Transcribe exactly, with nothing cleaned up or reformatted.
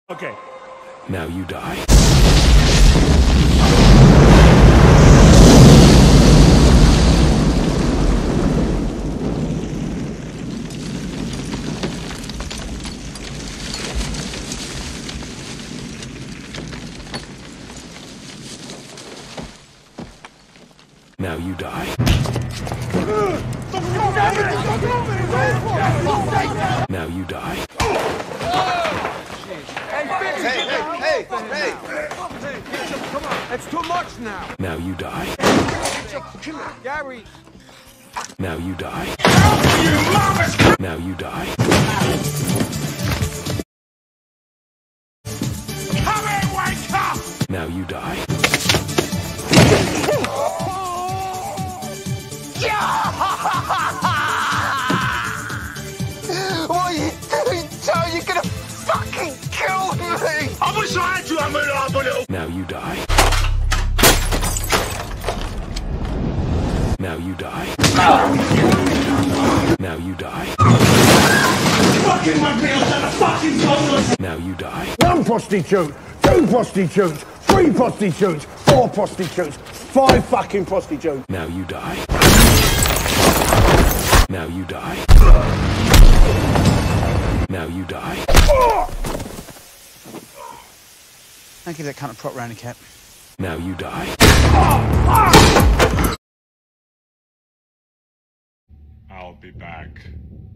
Okay. Now you die. Now you die. Now you die. Hey, hey, hey, hey, hey! Come on, that's too much now. Now you die. Gary. Now you die. Now you die. Come here, wake up! Now you die. What are you doing, Joe? You're gonna fucking kill me! I wish I had you, I'm a little. Now you die. Now you die. Now you die. Fucking my bills and a fucking bonus! Now you die. One prostitute, two prostitutes, three prostitutes, four prostitutes, five fucking prostitutes. Now you die. Now you die. Now you die. I'll give that cunt a prop round the cap. Now you die. I'll be back.